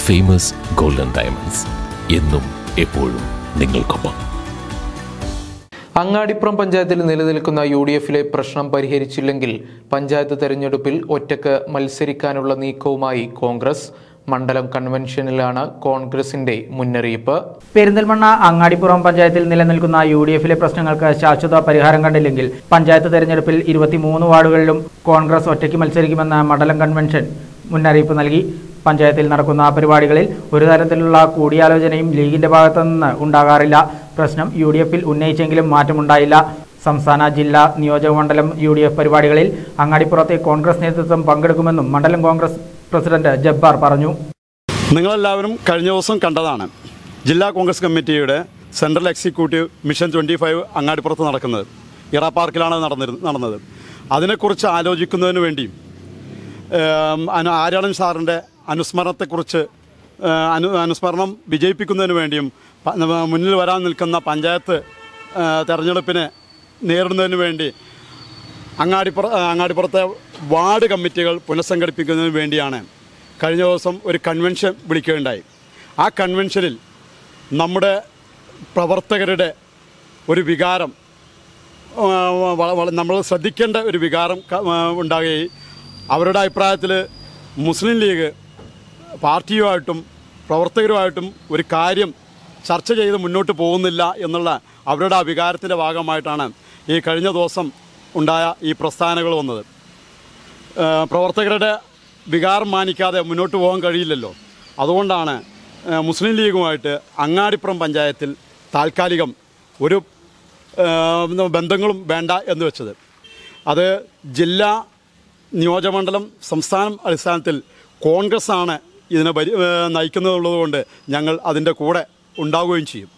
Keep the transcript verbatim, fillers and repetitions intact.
Famous golden diamonds എന്നും എപ്പോഴും നിങ്ങൾക്കൊപ്പം. അങ്ങാടിപ്പുറം പഞ്ചായത്തിൽ നിലനിൽക്കുന്ന യു ഡി എഫിലെ പ്രശ്നം പരിഹരിച്ചില്ലെങ്കിൽ പഞ്ചായത്ത് തെരഞ്ഞെടുപ്പിൽ ഒറ്റക്ക് മത്സരിക്കാനുള്ള നീക്കവുമായി കോൺഗ്രസ്. മണ്ഡലം കൺവെൻഷനിലാണ് കോൺഗ്രസിന്റെ മുന്നറിയിപ്പ്. പെരിന്തൽമണ്ണ അങ്ങാടിപ്പുറം പഞ്ചായത്തിൽ നിലനിൽക്കുന്ന യു ഡി എഫിലെ പ്രശ്നങ്ങൾക്ക് ശാശ്വത പരിഹാരം കണ്ടില്ലെങ്കിൽ പഞ്ചായത്ത് തെരഞ്ഞെടുപ്പിൽ ഇരുപത്തിമൂന്ന് വാർഡുകളിലും കോൺഗ്രസ് ഒറ്റയ്ക്ക് മത്സരിക്കുമെന്ന് മണ്ഡലം കൺവെൻഷൻ മുന്നറിയിപ്പ് നൽകി. പഞ്ചായത്തിൽ നടക്കുന്ന പരിപാടികളിൽ ഒരു തരത്തിലുള്ള കൂടിയാലോചനയും ലീഗിന്റെ ഭാഗത്തുനിന്ന് ഉണ്ടാകാറില്ല. പ്രശ്നം യു ഡി എഫിൽ ഉന്നയിച്ചെങ്കിലും മാറ്റമുണ്ടായില്ല. സംസ്ഥാന ജില്ലാ നിയോജകമണ്ഡലം യു ഡി എഫ് പരിപാടികളിൽ അങ്ങാടിപ്പുറത്തെ കോൺഗ്രസ് നേതൃത്വം പങ്കെടുക്കുമെന്നും മണ്ഡലം കോൺഗ്രസ് പ്രസിഡന്റ് ജബ്ബാർ പറഞ്ഞു. നിങ്ങളെല്ലാവരും കഴിഞ്ഞ ദിവസം കണ്ടതാണ് ജില്ലാ കോൺഗ്രസ് കമ്മിറ്റിയുടെ central executive mission twenty five അങ്ങാടിപ്പുറത്ത് നടക്കുന്നത്. ഇറ പാർക്കിലാണ് നടന്നിരുന്നത് നടന്നത് അതിനെക്കുറിച്ച് ആലോചിക്കുന്നതിന് വേണ്ടിയും ആര്യാടൻ സാറിൻ്റെ അനുസ്മരണത്തെക്കുറിച്ച് അനു അനുസ്മരണം വിജയിപ്പിക്കുന്നതിന് വേണ്ടിയും മുന്നിൽ വരാൻ നിൽക്കുന്ന പഞ്ചായത്ത് തെരഞ്ഞെടുപ്പിനെ നേരിടുന്നതിന് വേണ്ടി അങ്ങാടിപ്പുറ അങ്ങാടിപ്പുറത്തെ വാർഡ് കമ്മിറ്റികൾ പുനഃസംഘടിപ്പിക്കുന്നതിന് വേണ്ടിയാണ് കഴിഞ്ഞ ദിവസം ഒരു കൺവെൻഷൻ വിളിക്കുകയുണ്ടായി. ആ കൺവെൻഷനിൽ നമ്മുടെ പ്രവർത്തകരുടെ ഒരു വികാരം നമ്മൾ ശ്രദ്ധിക്കേണ്ട ഒരു വികാരം ഉണ്ടാകുകയും അവരുടെ അഭിപ്രായത്തിൽ മുസ്ലിം ലീഗ് പാർട്ടിയുമായിട്ടും പ്രവർത്തകരുമായിട്ടും ഒരു കാര്യം ചർച്ച ചെയ്ത് മുന്നോട്ട് പോകുന്നില്ല എന്നുള്ള അവരുടെ വികാരത്തിൻ്റെ ഭാഗമായിട്ടാണ് ഈ കഴിഞ്ഞ ദിവസം ഉണ്ടായ ഈ പ്രസ്ഥാനങ്ങൾ വന്നത്. പ്രവർത്തകരുടെ വികാരം മാനിക്കാതെ മുന്നോട്ട് പോകാൻ കഴിയില്ലല്ലോ. അതുകൊണ്ടാണ് മുസ്ലിം ലീഗുമായിട്ട് അങ്ങാടിപ്പുറം പഞ്ചായത്തിൽ താൽക്കാലികം ഒരു ബന്ധങ്ങളും വേണ്ട എന്ന് വെച്ചത്. അത് ജില്ലാ നിയോജകമണ്ഡലം സംസ്ഥാന അടിസ്ഥാനത്തിൽ കോൺഗ്രസ്സാണ് ഇതിനെ നയിക്കുന്നതുള്ളതുകൊണ്ട് ഞങ്ങൾ അതിൻ്റെ കൂടെ ഉണ്ടാവുകയും ചെയ്യും.